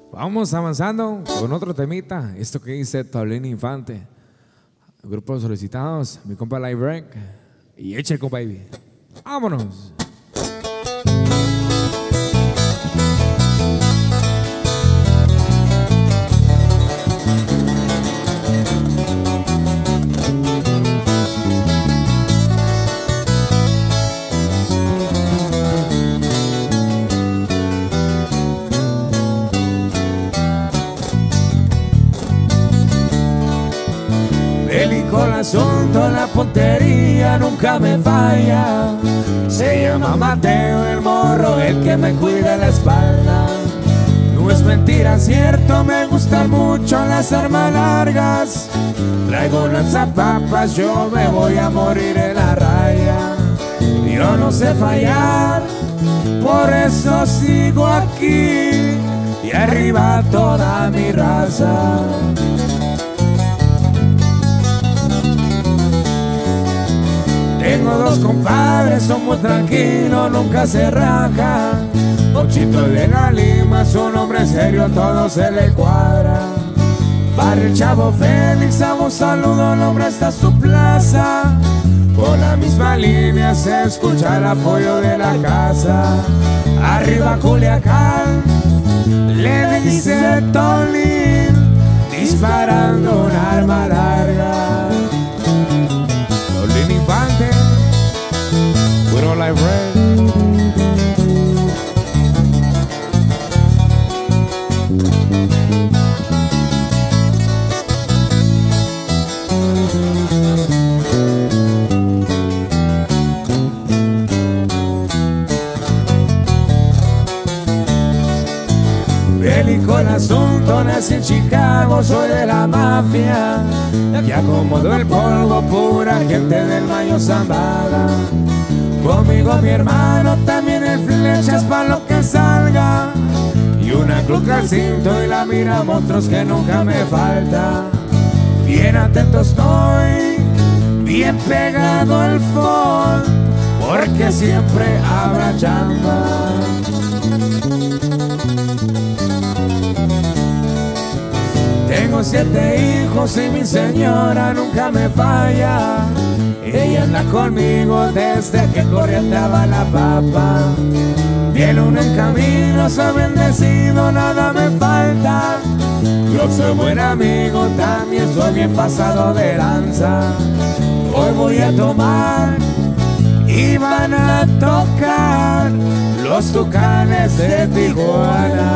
Vamos avanzando con otro temita. Esto que dice Paulina Infante. El grupo de solicitados, mi compa Live Break y Echeco Baby. Vámonos. El asunto, la puntería nunca me falla. Se llama Mateo el morro, el que me cuida la espalda. No es mentira, cierto, me gustan mucho las armas largas. Traigo lanzapapas, yo me voy a morir en la raya. Yo no sé fallar, por eso sigo aquí. Y arriba toda mi raza. Tengo dos compadres, son muy tranquilos, nunca se rajan. Pochito de la Lima, su nombre serio, todo se le cuadra. Para el chavo Félix, hago un saludo, el hombre está a su plaza. Por la misma línea se escucha el apoyo de la casa. Arriba Culiacán, le dice Tolín, disparando un arma larga. Paulina Infante, Puro Live Break. Bélico el asunto, nací en Chicago, soy de la mafia. Aquí acomodo el polvo, pura gente del Mayo Zambada. Conmigo mi hermano, también el flechas pa' lo que salga. Y una cluca al cinto y la mira monstruos que nunca me falta. Bien atento estoy, bien pegado al phone, porque siempre habrá chamba. Tengo 7 hijos y mi señora nunca me falla. Ella anda conmigo desde que correteaba la papa. Tiene uno en camino, soy bendecido, nada me falta. Yo soy buen amigo, también soy bien pasado de lanza. Hoy voy a tomar y van a tocar los Tucanes de Tijuana.